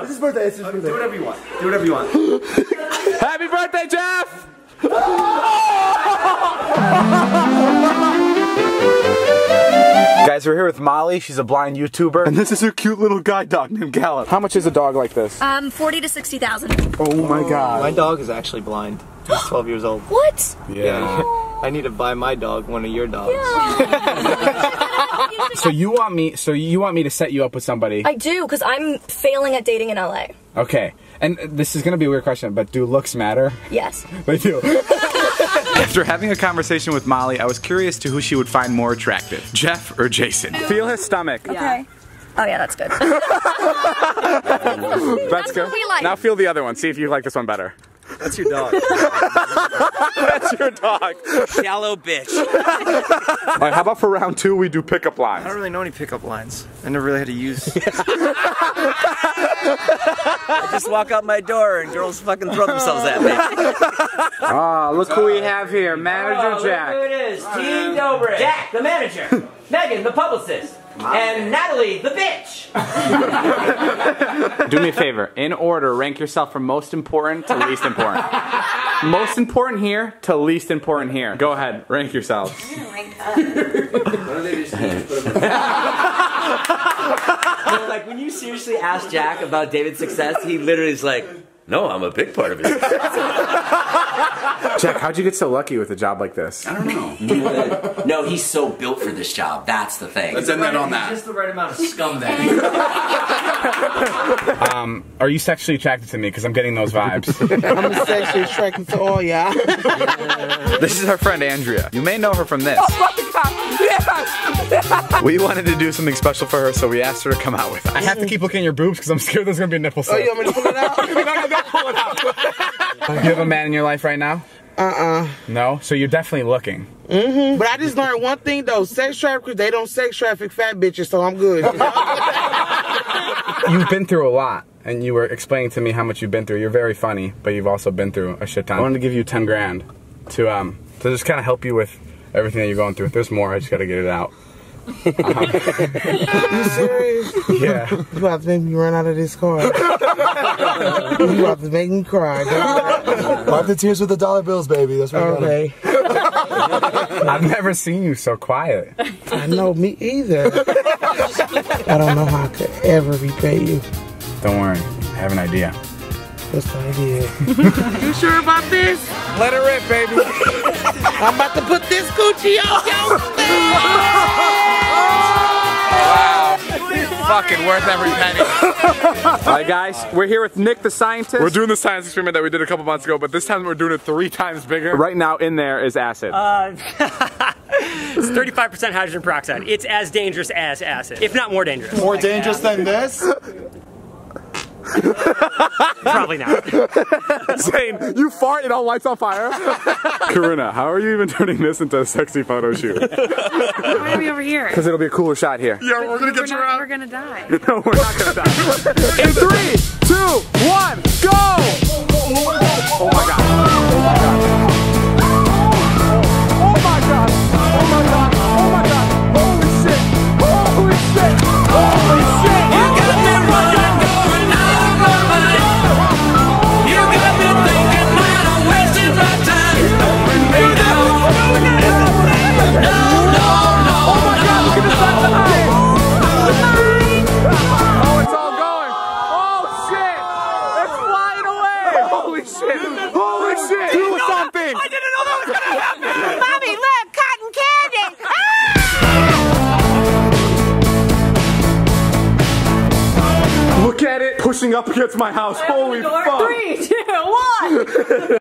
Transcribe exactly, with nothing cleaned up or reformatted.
It's his birthday. It's his birthday. Do whatever you want. Do whatever you want. Happy birthday, Jeff! Guys, we're here with Molly. She's a blind YouTuber. And this is her cute little guide dog named Gallup. How much is a dog like this? Um, forty to sixty thousand. Oh my god. My dog is actually blind. He's twelve years old. What? Yeah. I need to buy my dog one of your dogs. Yeah. So you want me so you want me to set you up with somebody? I do, because I'm failing at dating in L A. Okay. And this is gonna be a weird question, but do looks matter? Yes. They do. After having a conversation with Molly, I was curious to who she would find more attractive, Jeff or Jason. Feel his stomach. Okay. Oh yeah, that's good. That's, That's good. what we like. Now feel the other one. See if you like this one better. That's your dog. That's your dog. Shallow bitch. All right, how about for round two we do pickup lines? I don't really know any pickup lines. I never really had to use. I just walk out my door and girls fucking throw themselves at me. Ah, oh, look who we have here, Manager oh, Jack. Look who it is, Team Dobrik. Jack, the manager. Megan, the publicist. And Natalie, the bitch. Do me a favor, in order, rank yourself from most important to least important. Most important here to least important here. Go ahead, rank yourselves. No, like when you seriously ask Jack about David's success, he literally is like, no, I'm a big part of it. Jack, how'd you get so lucky with a job like this? I don't know. No, he's so built for this job. That's the thing. Let's end that on that. Just the right amount of scum then. Um, are you sexually attracted to me? Because I'm getting those vibes. I'm sexually attracted to all y'all. This is our friend Andrea. You may know her from this. We wanted to do something special for her, so we asked her to come out with us. I have to keep looking at your boobs because I'm scared there's going to be a nipple slip. Oh, you want me to pull it out? No, no, don't pull it out. You have a man in your life right now? Uh-uh. No? So you're definitely looking. Mm-hmm. But I just learned one thing, though. Sex traffickers, they don't sex traffic fat bitches, so I'm good. You've been through a lot, and you were explaining to me how much you've been through. You're very funny, but you've also been through a shit ton. I wanted to give you ten grand to, um, to just kind of help you with everything that you're going through. There's more, I just got to get it out. You serious? Yeah. You about to make me run out of this car. You about to make me cry. Wipe the tears with the dollar bills, baby. That's what Okay. I've never seen you so quiet. I know, me either. I don't know how I could ever repay you. Don't worry, I have an idea. What's the idea? You sure about this? Let her rip, baby. I'm about to put this Gucci on your face. Wow. Fucking worth every penny. Alright guys, we're here with Nick the scientist. We're doing the science experiment that we did a couple months ago, but this time we're doing it three times bigger. Right now in there is acid. Uh, it's thirty-five percent hydrogen peroxide. It's as dangerous as acid, if not more dangerous. More dangerous than this? Probably not. Zane, you fart, it all lights on fire. Karina, how are you even turning this into a sexy photo shoot? Why are we over here? Because it'll be a cooler shot here. Yeah, we're gonna get we're you not, out. We're gonna die. No, we're not gonna die. In three, two, one, go! Oh my god. Oh my god. Oh my god. Oh my god. Holy shit. Holy shit. Holy shit. You got me running, going out of my mind. You got me thinking that I'm wasting my time. No, no, no, no. Oh my god, look at the sun behind. Oh, it's all going. Oh shit. It's flying away. Holy shit. Holy shit. Do something. I didn't know that was gonna happen. Mommy, look, cotton candy. Look at it pushing up against my house. Holy fuck. Three, two, one.